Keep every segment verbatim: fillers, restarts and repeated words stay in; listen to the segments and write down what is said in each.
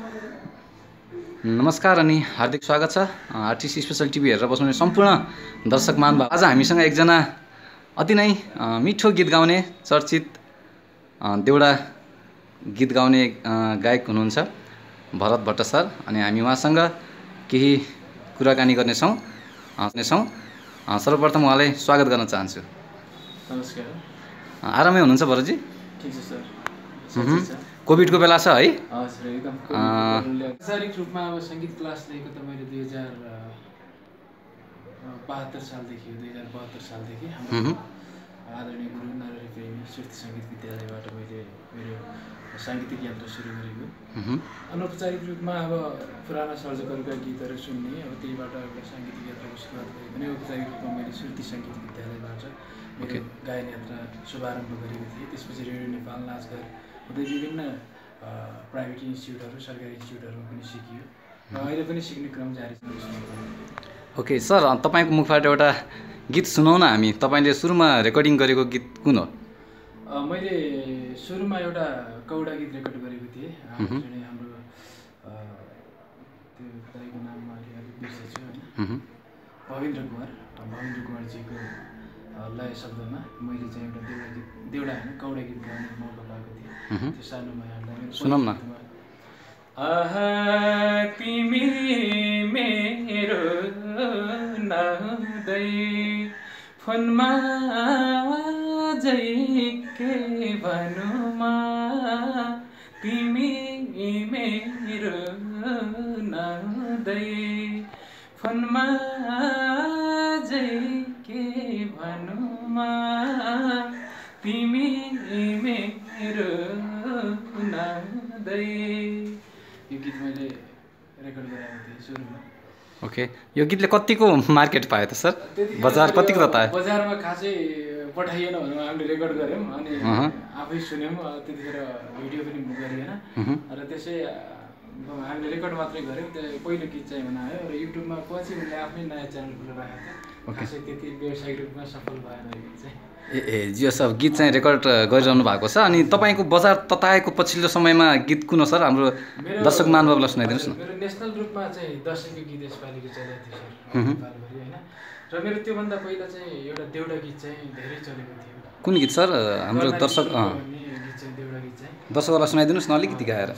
नमस्कार अनि हार्दिक स्वागत छ आरटीसी स्पेशल टिभी हेरेर बस्नुहुने सम्पूर्ण दर्शक महानुभाव। आज हामीसँग एकजना अति नै मिठो गीत गाउने चर्चित देउडा गीत गाउने गायक हुनुहुन्छ भरत भट्ट सर। अनि हामी उहाँसँग केही कुराकानी गर्नेछौँ गर्नेछौँ सर्वप्रथम उहाँलाई स्वागत गर्न चाहन्छु। नमस्कार। आरामै हुनुहुन्छ भरतजी? ठिक छ सर। कोभिडको बेला छ है? हजुर एकदम। औपचारिक रूपमा अब सङ्गीत क्लास लिएको त मैले दुई हजार बहत्तर सालदेखि दुई हजार बहत्तर सालदेखि हाम्रो आदरणीय गुरु नरहरि प्रेमी श्रुति सङ्गीत विद्यालयबाट मैले मेरो साङ्गीतिक यात्रा सुरु गरेको। अनौपचारिक रूपमा अब पुराना सर्जकहरूका गीतहरू सुन्ने, अब त्यहीबाट एउटा साङ्गीतिक यात्राको सुरुवात गरेँ भने औपचारिक रूपमा मैले श्रुति सङ्गीत विद्यालयबाट मेरो गायन यात्रा शुभारम्भ गरेको थिएँ। त्यसपछि रेडियो नेपाल नाचघर हुँदै विभिन्न प्राइभेट इन्स्टिट्युटहरू सरकारी इन्स्टिट्युटहरूमा पनि सिकियो र अहिले पनि सिक्ने क्रम जारी छ। ओके सर, तपाईँको मुखबाट एउटा गीत सुनाउन हामी। तपाईँले सुरुमा रेकर्डिङ गरेको गीत कुन हो? मैले सुरुमा एउटा कौडा गीत रेकर्ड गरेको थिएँ। हाम्रो त्यो दाइको नाममा अलिक बिर्सेछु होइन, भवेन्द्र कुमार भवेन्द्र कुमारजीको लय शब्दमा मैले चाहिँ एउटा देउडा गीत देउडा होइन कौडा गीत गाउने मौका पाएको थिएँ। त्यो सानोमा यहाँलाई सुनाउँ न। आहा तिमी मेरो नहुँदै फोनमा जै के भनुमा, तिमी मेरो नहुँदै फोनमा जै के भनुमा, तिमी मेरो नहुँदै। यो गीत मैले रेकर्ड गराएको थिएँ सुरुमा। ओके, यो गीतले कतिको मार्केट पायो त सर? बजार कतिको त पायो? बजारमा खासै पठाइएन भनौँ, हामीले रेकर्ड गऱ्यौँ अनि आफै सुन्यौँ। त्यतिखेर भिडियो पनि गरिएन र त्यसै हामीले रेकर्ड मात्रै गऱ्यौँ। त्यो पहिलो गीत चाहिँ हुन आयो र युट्युबमा पछि मैले आफ्नै नयाँ च्यानल खोलेर राखेको थिएँ। खासै त्यति व्यावसायिक रूपमा सफल भएन यो गीत चाहिँ। ए ए जियो सर, गीत चाहिँ रेकर्ड गरिरहनु भएको छ। अनि तपाईँको बजार तताएको पछिल्लो समयमा गीत कुन हो सर? हाम्रो दर्शक महानुभावलाई सुनाइदिनुहोस् न। मेरो नेसनल रूपमा चाहिँ दसैँको गीत यसपालिको चलेको थियो सर नेपालभरि होइन। र मेरो त्योभन्दा पहिला चाहिँ एउटा देउडा गीत चाहिँ धेरै चलेको थियो। कुन गीत सर? हाम्रो दर्शक गीत चाहिँ देउडा गीत चाहिँ दर्शकहरूलाई सुनाइदिनुहोस् न अलिकति गाएर।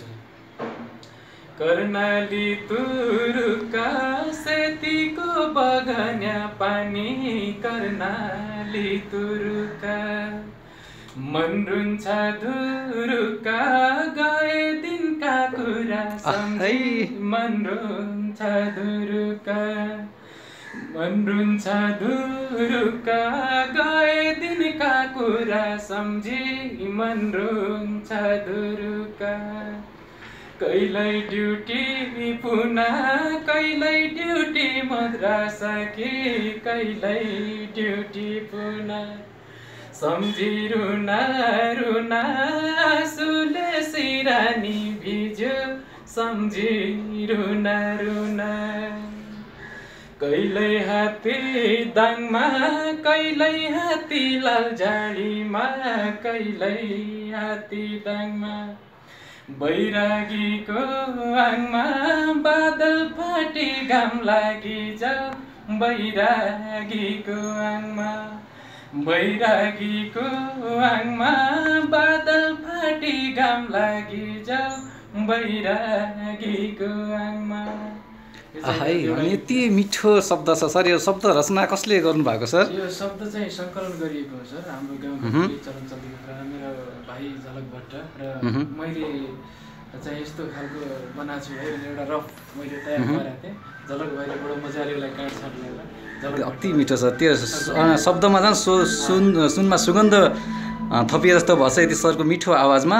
कर्णाली तुरुका सेतीको बगन्या पानी, कर्णाली तुरुका मन रुन्छ धुरुका गए दिनका कुरा सम्झी, मन रुन्छ धुरुका मन रुन्छ धुरुका गए दिनका कुरा सम्झी, मन रुन्छ धुरुका। कहिल्यै ड्युटी पुना कहिल्यै ड्युटी मद्रासा कि कहिल्यै ड्युटी पुना, सम्झी रुना रुना आँसुले सिरानी भिज्यो, सम्झी रुना रुना। कहिल्यै हात्ती दाङमा कहिल्यै हात्ती लाल झाडीमा, कहिल्यै हात्ती दाङमा बैरागीको आङमा बादल फाटी घाम लागि जाऊ, बैरागीको आङमा बैरागीको आङमा बादल फाटी घाम लागि जाऊ, बैरागीको आङमा। है, अनि यति मिठो शब्द छ सर। यो शब्द रचना कसले गर्नुभएको सर? यो शब्द चाहिँ सङ्कलन गरिएको हो सर हाम्रो गाउँको चलन चल्तीको कुरा मेरो भाइ झलक भट्ट र मैले चाहिँ यस्तो खालको बनाएको छु है भने एउटा रफ मैले तयार गरेको थिएँ। झलक भाइले बडो मजाले यसलाई काटछाट लिएर अति मिठो छ त्यो शब्दमा झन् सु सुन सुनमा सुगन्ध थपिए जस्तो भएछ यति सरको मिठो आवाजमा।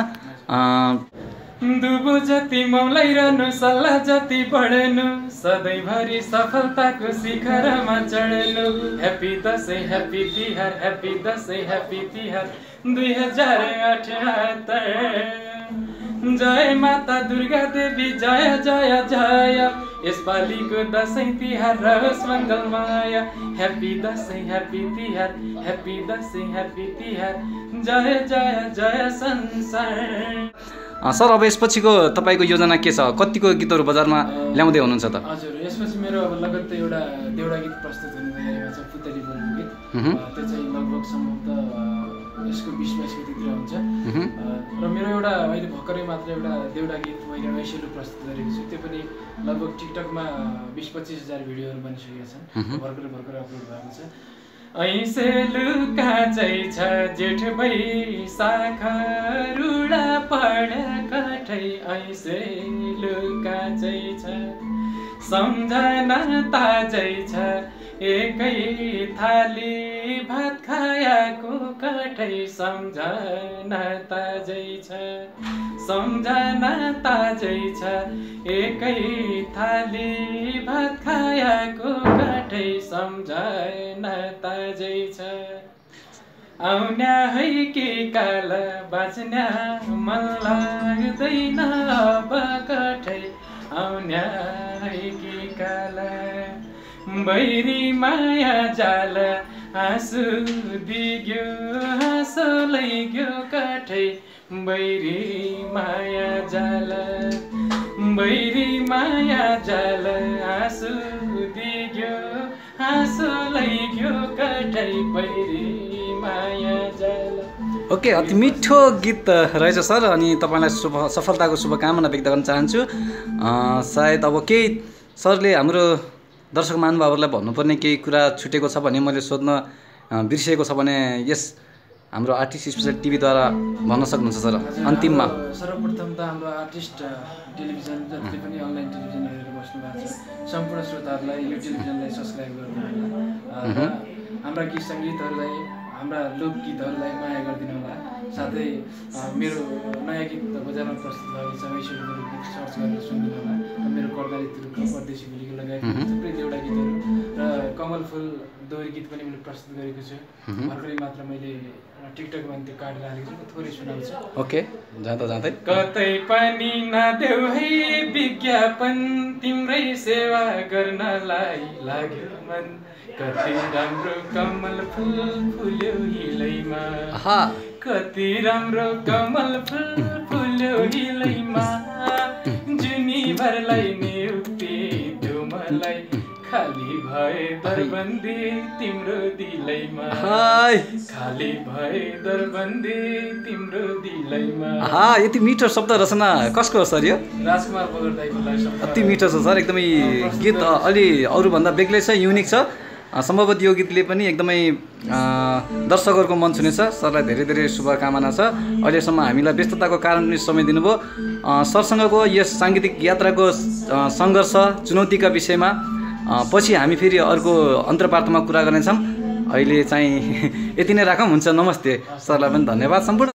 दुबो जति मौलाइरहनु सल्लाह जति बढ्नु, सधैँभरि सफलताको शिखरमा चढ्नु। Happy Dashain happy Tihar happy Dashain happy Tihar दुई हजार अठहत्तर। जय माता दुर्गा देवी जय जय जय, यसपालिको दसैँ तिहार रहोस् मङ्गलमय। Happy Dashain happy Tihar happy Dashain happy Tihar जय जय जय संसार। सर अब यसपछिको तपाईँको योजना के छ? कतिको गीतहरू बजारमा ल्याउँदै हुनुहुन्छ त? हजुर, यसपछि मेरो अब लगत्तै एउटा देउडा गीत प्रस्तुत हुने तयारीमा छ, पुतली बोल्ने गीत। त्यो चाहिँ लगभग सम्भवतः यसको बिस बाइस गतितिर हुन्छ। र मेरो एउटा अहिले भर्खरै मात्र एउटा देउडा गीत मैले वैसेलु प्रस्तुत गरेको छु। त्यो पनि लगभग टिकटकमा बिस पच्चिस हजार भिडियोहरू बनिसकेका छन्, भर्खर भर्खर अपलोड भएको छ। ऐसे लुकाचै छ जेठ बैशाख रुडा पढ कठै, ऐसे लुकाचै छ सम्झना ताजै छ एकै थाली भात खायाको कठै, सम्झना ताजै छ सम्झना ताजै छ एकै थाली भात खायाको कठै, सम्झना ताजै छ आउन्या है के काल बाँच्न्या मन लाग्दैन अब कठै, आउन्या है के काल बैरी माया जाल आँसु दिग्यो हाँसो लैग्यो कठै, बैरी माया जाल बैरी माया जाल आँसु दिग्यो हाँसो लैग्यो कठै, बैरी माया जाल। ओके, अति मिठो गीत रहेछ सर। अनि तपाईँलाई शुभ सफलताको शुभकामना व्यक्त गर्न चाहन्छु। सायद अब केही सरले हाम्रो दर्शक महानुभावहरूलाई भन्नुपर्ने केही कुरा छुटेको छ भने मैले सोध्न बिर्सिएको छ भने यस हाम्रो आर्टिस्ट स्पेसल टिभीद्वारा भन्न सक्नुहुन्छ सर अन्तिममा? सर्वप्रथम त हाम्रो आर्टिस्ट टेलिभिजन जति पनि अनलाइन टेलिभिजन हेरेर बस्नु भएको छ सम्पूर्ण श्रोताहरूलाई यो टेलिभिजनलाई सब्सक्राइब गर्नु होला, हाम्रा गीत सङ्गीतहरूलाई हाम्रा लोकगीतहरूलाई माया गरिदिनु होला। साथै मेरो नयाँ गीत बजारमा प्रस्तुत भएको छ, वैसेलु गीत सर्च गरेर सुनिदिनु होला। मेरो कर्दाली तुरुक परदेशी बोलीको लगायत थुप्रै देउडा गीतहरू र कमल फुल दोहोरी गीत पनि मैले प्रस्तुत गरेको छु। भर्खरै मात्र मैले टिकटकमा त्यो काटेर हालेको छु, थोरै सुनाउँछु। ओके, जाँदा जाँदै कतै पनि नदेऊ है विज्ञापन, तिम्रै सेवा गर्नलाई लाग्यो मन, कति राम्रो कमल फुल फुल्यो हिलैमा, कति राम्रो कमल फुल फुल्यो हिलैमा, जुनीभरलाई नियुक्ति दियो मलाई, खाली भए दरबन्दी तिम्रो दिलैमा, खाली भए दरबन्दी तिम्रो दिलैमा। हा, यति मिठो शब्द रचना कसको हो सर यो? राजकुमार बगर दाइको लागि शब्द। अति मिठो छ सर, एकदमै गीत अलि अरूभन्दा बेग्लै छ, युनिक छ। सम्भवतः यो गीतले पनि एकदमै दर्शकहरूको मन छुनेछ। सरलाई धेरै धेरै शुभकामना छ। अहिलेसम्म हामीलाई व्यस्तताको कारण पनि समय दिनुभयो। सरसँगको यस साङ्गीतिक यात्राको सङ्घर्ष चुनौतीका विषयमा पछि हामी फेरि अर्को अन्तर्वार्तामा कुरा गर्नेछौँ। अहिले चाहिँ यति नै राखौँ। हुन्छ, नमस्ते। सरलाई पनि धन्यवाद। सम्पूर्ण